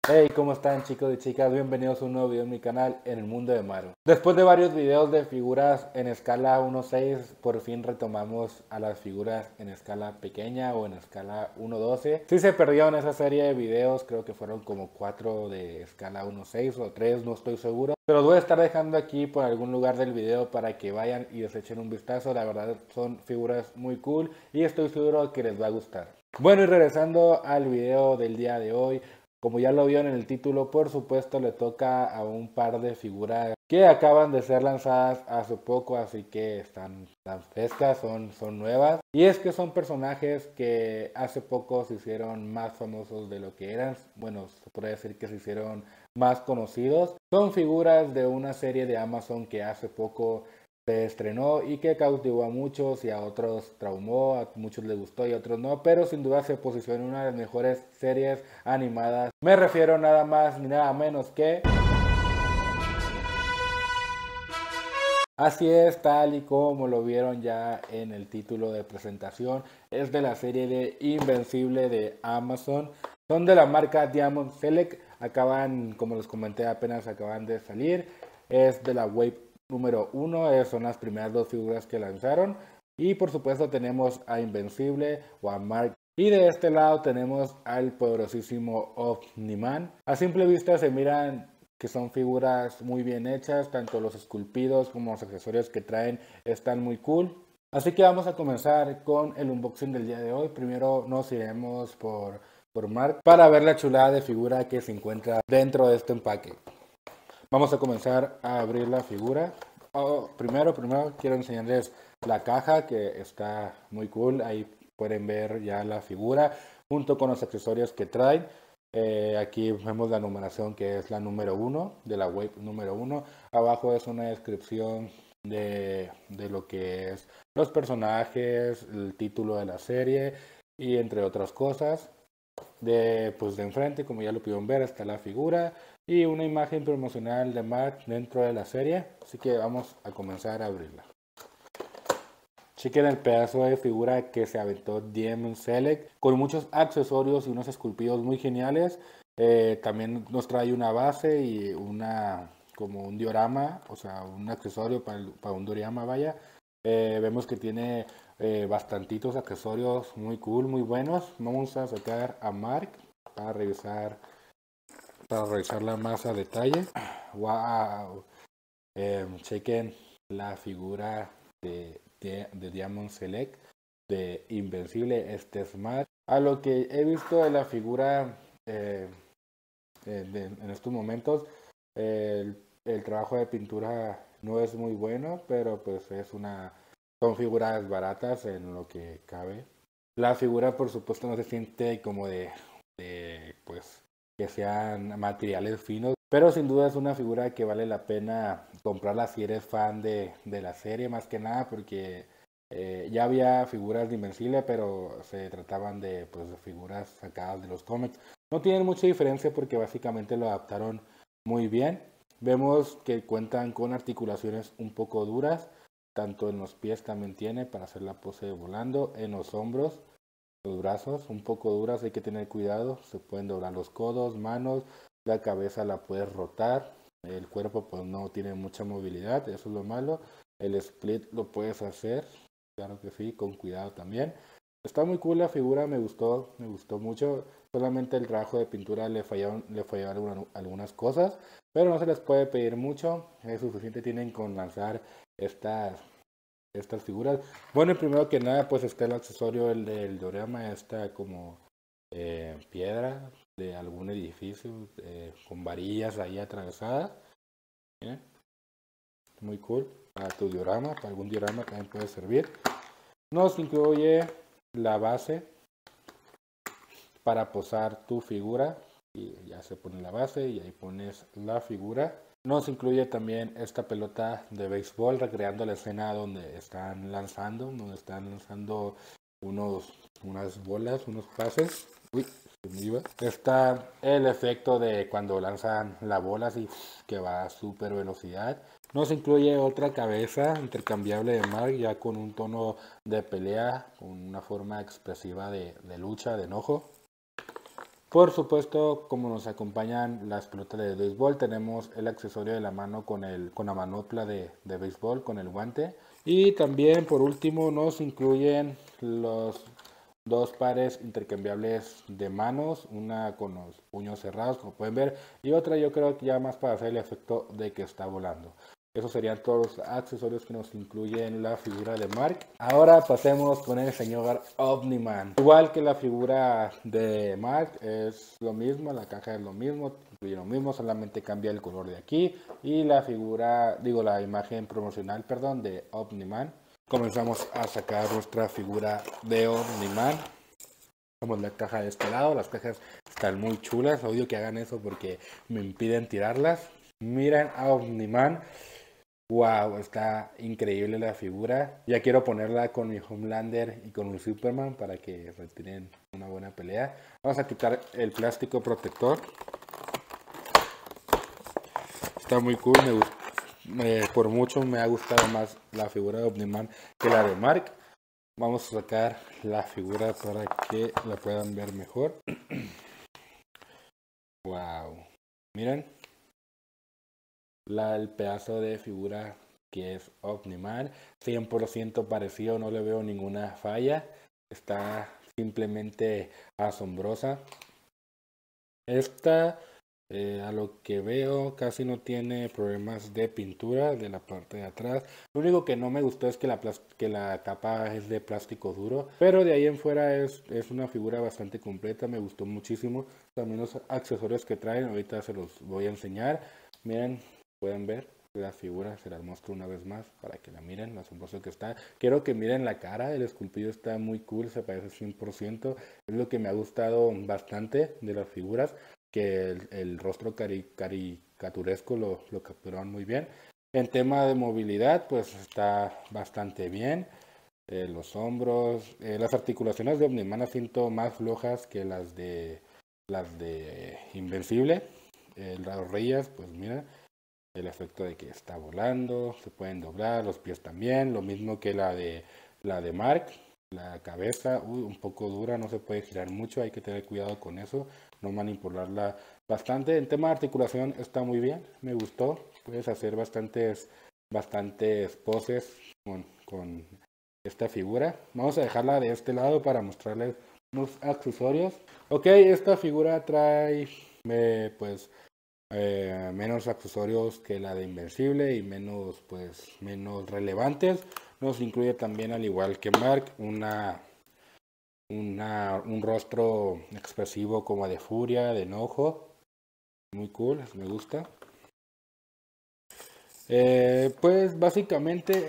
Hey, ¿cómo están chicos y chicas? Bienvenidos a un nuevo video en mi canal en el mundo de Maru. Después de varios videos de figuras en escala 1.6, por fin retomamos a las figuras en escala pequeña o en escala 1.12. Si se perdieron esa serie de videos, creo que fueron como 4 de escala 1.6 o 3, no estoy seguro. Pero los voy a estar dejando aquí por algún lugar del video para que vayan y les echen un vistazo. La verdad son figuras muy cool y estoy seguro que les va a gustar. Bueno, y regresando al video del día de hoy, como ya lo vieron en el título, por supuesto le toca a un par de figuras que acaban de ser lanzadas hace poco, así que están frescas, son nuevas. Y es que son personajes que hace poco se hicieron más famosos de lo que eran. Bueno, se puede decir que se hicieron más conocidos. Son figuras de una serie de Amazon que hace poco se estrenó y que cautivó a muchos y a otros traumó, a muchos les gustó y a otros no, pero sin duda se posicionó en una de las mejores series animadas. Me refiero nada más ni nada menos que... Así es, tal y como lo vieron ya en el título de presentación, es de la serie de Invencible de Amazon. Son de la marca Diamond Select, acaban, como les comenté, apenas acaban de salir. Es de la Wave número 1, son las primeras dos figuras que lanzaron. Y por supuesto tenemos a Invencible o a Mark. Y de este lado tenemos al poderosísimo Omni-Man. A simple vista se miran que son figuras muy bien hechas, tanto los esculpidos como los accesorios que traen están muy cool. Así que vamos a comenzar con el unboxing del día de hoy. Primero nos iremos por Mark para ver la chulada de figura que se encuentra dentro de este empaque. Vamos a comenzar a abrir la figura. Primero quiero enseñarles la caja que está muy cool. Ahí pueden ver ya la figura junto con los accesorios que trae. Aquí vemos la numeración que es la número 1 de la wave número 1. Abajo es una descripción de lo que es los personajes, el título de la serie y entre otras cosas. Pues de enfrente, como ya lo pudieron ver, está la figura y una imagen promocional de Mark dentro de la serie. Así que vamos a comenzar a abrirla. Chequen el pedazo de figura que se aventó Diamond Select con muchos accesorios y unos esculpidos muy geniales. También nos trae una base y como un diorama, o sea, un accesorio para un diorama, vaya. Vemos que tiene bastantitos accesorios muy cool, muy buenos. Vamos a sacar a Mark para revisar, la más a detalle. Wow. Chequen la figura de Diamond Select de Invencible, este Smart. A lo que he visto de la figura en estos momentos, el trabajo de pintura no es muy bueno, pero pues son figuras baratas en lo que cabe. La figura por supuesto no se siente como pues que sean materiales finos, pero sin duda es una figura que vale la pena comprarla si eres fan de la serie, más que nada porque ya había figuras de Invencible, pero se trataban pues, de figuras sacadas de los cómics. No tienen mucha diferencia porque básicamente lo adaptaron muy bien. Vemos que cuentan con articulaciones un poco duras, tanto en los pies también tiene para hacer la pose de volando, en los hombros, los brazos un poco duras, hay que tener cuidado, se pueden doblar los codos, manos, la cabeza la puedes rotar, el cuerpo pues no tiene mucha movilidad, eso es lo malo. El split lo puedes hacer, claro que sí, con cuidado también. Está muy cool la figura, me gustó mucho. Solamente el trabajo de pintura le fallaron algunas cosas, pero no se les puede pedir mucho. Es suficiente tienen con lanzar estas figuras. Bueno, primero que nada, pues está el accesorio, el del diorama, está como piedra de algún edificio con varillas ahí atravesadas. ¿Eh? Muy cool. Para tu diorama, para algún diorama también puede servir. Nos incluye la base para posar tu figura y ya se pone la base y ahí pones la figura. Nos incluye también esta pelota de béisbol recreando la escena donde están lanzando unas bolas, unos pases. Uy, se me iba. Está el efecto de cuando lanzan la bola así que va a super velocidad. Nos incluye otra cabeza intercambiable de Mark ya con un tono de pelea, con una forma expresiva de lucha, de enojo. Por supuesto, como nos acompañan las pelotas de béisbol, tenemos el accesorio de la mano con la manopla de béisbol, con el guante. Y también, por último, nos incluyen los dos pares intercambiables de manos, una con los puños cerrados, como pueden ver, y otra yo creo que ya más para hacer el efecto de que está volando. Esos serían todos los accesorios que nos incluyen la figura de Mark. Ahora pasemos con el señor Omniman. Igual que la figura de Mark, es lo mismo, la caja es lo mismo, incluye lo mismo, solamente cambia el color de aquí. Y la figura, digo, la imagen promocional, perdón, de Omniman. Comenzamos a sacar nuestra figura de Omniman. Vamos la caja de este lado, las cajas están muy chulas, odio que hagan eso porque me impiden tirarlas. Miren a Omniman. Wow, está increíble la figura. Ya quiero ponerla con mi Homelander y con mi Superman para que retiren una buena pelea. Vamos a quitar el plástico protector. Está muy cool, por mucho me ha gustado más la figura de Omniman que la de Mark. Vamos a sacar la figura para que la puedan ver mejor. Wow, miren. El pedazo de figura que es Omniman, 100% parecido, no le veo ninguna falla, está simplemente asombrosa. Esta, a lo que veo, casi no tiene problemas de pintura de la parte de atrás. Lo único que no me gustó es que la tapa es de plástico duro, pero de ahí en fuera es una figura bastante completa, me gustó muchísimo. También los accesorios que traen, ahorita se los voy a enseñar. Miren, pueden ver la figura, se las muestro una vez más para que la miren, lo asombroso que está. Quiero que miren la cara, el esculpido está muy cool, se parece 100%. Es lo que me ha gustado bastante de las figuras, que el rostro caricaturesco lo capturaron muy bien. En tema de movilidad, pues está bastante bien. Los hombros, las articulaciones de Omniman las siento más flojas que las de Invencible. Las rodillas, pues mira, el efecto de que está volando, se pueden doblar, los pies también, lo mismo que la de Mark, la cabeza, un poco dura, no se puede girar mucho, hay que tener cuidado con eso, no manipularla bastante. En tema de articulación está muy bien, me gustó, puedes hacer bastantes poses con esta figura. Vamos a dejarla de este lado para mostrarles unos accesorios. Ok, esta figura trae pues menos accesorios que la de Invencible y menos relevantes. Nos incluye también, al igual que Mark, un rostro expresivo como de furia, de enojo. Muy cool, me gusta. Pues básicamente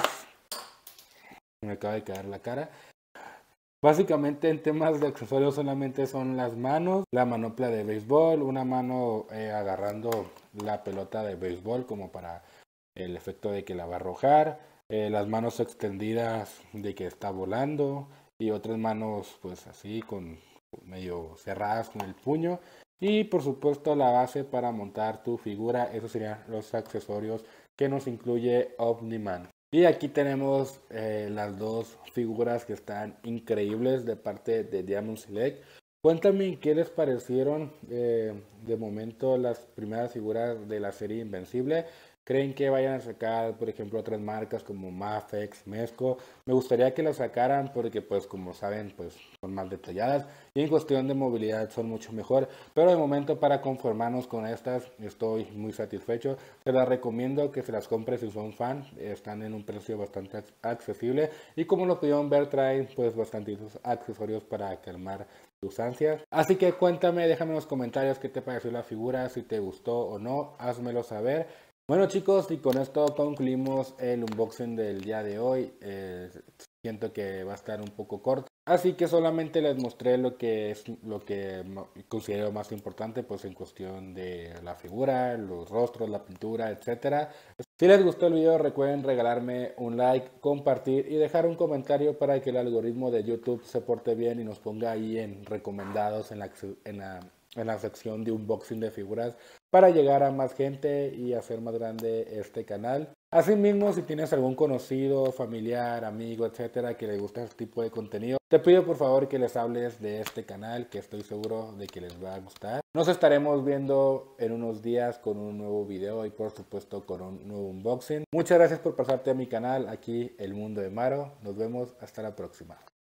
me acaba de caer la cara. Básicamente en temas de accesorios solamente son las manos, la manopla de béisbol, una mano agarrando la pelota de béisbol como para el efecto de que la va a arrojar, las manos extendidas de que está volando y otras manos pues así con medio cerradas con el puño y por supuesto la base para montar tu figura. Esos serían los accesorios que nos incluye Omniman. Y aquí tenemos las dos figuras que están increíbles de parte de Diamond Select. Cuéntame qué les parecieron de momento las primeras figuras de la serie Invencible. ¿Creen que vayan a sacar, por ejemplo, otras marcas como Mafex, Mezco? Me gustaría que las sacaran porque, pues, como saben, pues son más detalladas y en cuestión de movilidad son mucho mejor. Pero de momento, para conformarnos con estas, estoy muy satisfecho. Se las recomiendo que se las compren si son fan. Están en un precio bastante accesible y como lo pudieron ver, traen pues bastantitos accesorios para calmar tus ansias. Así que cuéntame, déjame en los comentarios qué te pareció la figura, si te gustó o no, házmelo saber. Bueno chicos, y con esto concluimos el unboxing del día de hoy. Siento que va a estar un poco corto, así que solamente les mostré lo que considero más importante, pues en cuestión de la figura, los rostros, la pintura, etcétera. Si les gustó el video, recuerden regalarme un like, compartir y dejar un comentario para que el algoritmo de YouTube se porte bien y nos ponga ahí en recomendados en la en la sección de unboxing de figuras para llegar a más gente y hacer más grande este canal. Asimismo, si tienes algún conocido, familiar, amigo, etcétera, que le gusta este tipo de contenido, te pido por favor que les hables de este canal, que estoy seguro de que les va a gustar. Nos estaremos viendo en unos días con un nuevo video y por supuesto con un nuevo unboxing. Muchas gracias por pasarte a mi canal, aquí El Mundo de Maro. Nos vemos hasta la próxima.